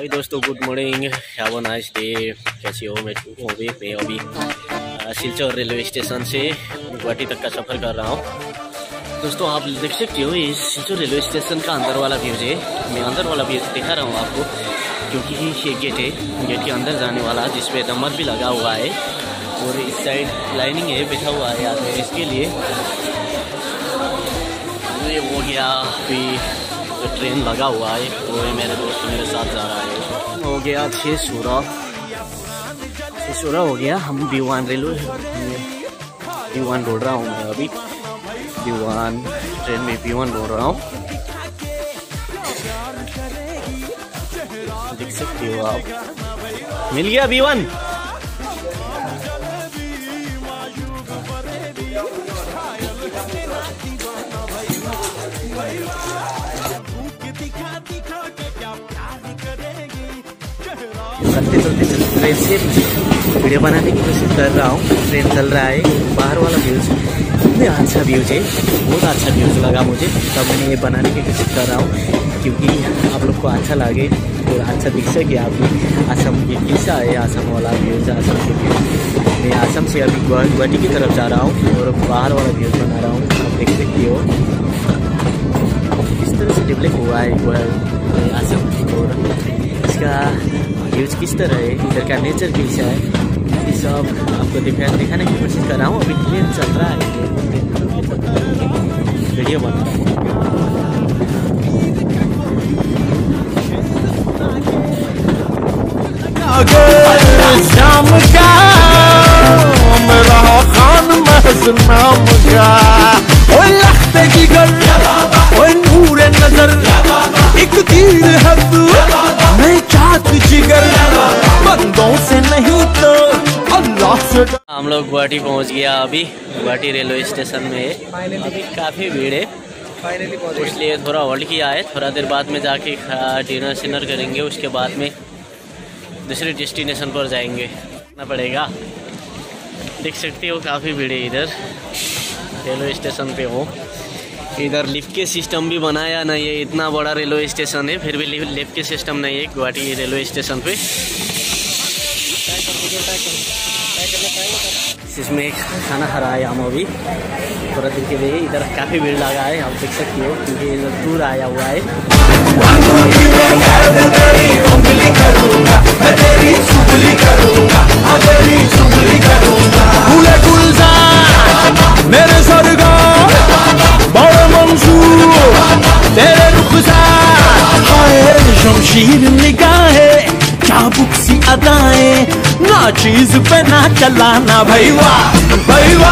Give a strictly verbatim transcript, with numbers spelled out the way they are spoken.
हाय दोस्तों, good morning, have a nice day. कैसी हो? मैं ठीक हूँ। अभी मैं अभी सिलचर रेलवे स्टेशन से गुवाहाटी तक का सफ़र कर रहा हूँ। दोस्तों आप देख सकते हो ये सिलचर रेलवे स्टेशन का अंदर वाला व्यू है। मैं अंदर वाला व्यू दिखा रहा हूँ आपको, क्योंकि ये गेट है, गेट के अंदर जाने वाला जिसपे नंबर भी लगा हुआ है और इस साइड लाइनिंग है, बैठा हुआ है आदमी इसके लिए। ये हो गया अभी तो ट्रेन लगा हुआ है, तो ये मेरे दोस्त मेरे साथ जा रहा है। हो गया छः सोलह छः सोलह हो गया। हम B one railway B one ढूंढ रहा हूँ मैं अभी। बी वन ट्रेन में बी वन ढूंढ रहा हूँ, देख सकते हो आप। मिल गया बी वन। चलते चलते चलते ट्रेन से वीडियो बनाने की कोशिश कर रहा हूँ। ट्रेन चल रहा है, बाहर वाला व्यूज इतने अच्छा व्यूज है, बहुत अच्छा व्यूज लगा मुझे, तब मैंने ये बनाने की कोशिश कर रहा हूँ, क्योंकि आप लोग को अच्छा लगे और अच्छा दिख सके। आपने असम की कैसा है, असम वाला व्यूज, असम के व्यूज। मैं असम से अभी गुवाहाटी की तरफ जा रहा हूँ और बाहर वाला व्यूज बना रहा हूँ। आप देख सकते हो किस तरह से डेवलप हुआ है असम और इसका व्यूज किस तरह है, इधर का नेचर कैसा है, ये सब आपको दिखा दिखाने की कोशिश कर रहा हूँ। अभी ट्रेन चल रहा है, वीडियो बन रहा है। शाम का मेरा खान महज नाम का, ओए लखते जिगर, ओए नूरे नजर, एक तीर है तू, मैं चाहत जिगर, बंदों से नहीं तो अल्लाह से। हम लोग गुवाहाटी पहुंच गया। अभी गुवाहाटी रेलवे स्टेशन में अभी काफ़ी भीड़ है, इसलिए थोड़ा होल्ड किया है। थोड़ा देर बाद में जाके डिनर शिनर करेंगे, उसके बाद में दूसरे डेस्टिनेशन पर जाएंगे ना पड़ेगा। देख सकते हो काफ़ी भीड़ है इधर रेलवे स्टेशन पे हो। इधर लिफ्ट के सिस्टम भी बनाया नहीं है, इतना बड़ा रेलवे स्टेशन है फिर भी लिफ्ट के सिस्टम नहीं है गुवाहाटी रेलवे स्टेशन पे। इसमें खाना खा रहा है हम अभी थोड़ा देर के लिए। इधर काफ़ी भीड़ लगा है, आप देख सकते हो, क्योंकि इधर टूर आया हुआ है। मेरे सरगार बड़ा मंसूर तेरे रुख से शमशीर निगाहें, चाबुक सी अदाएं, ना चीज पे ना चलाना, भाई वाह भाई वाह।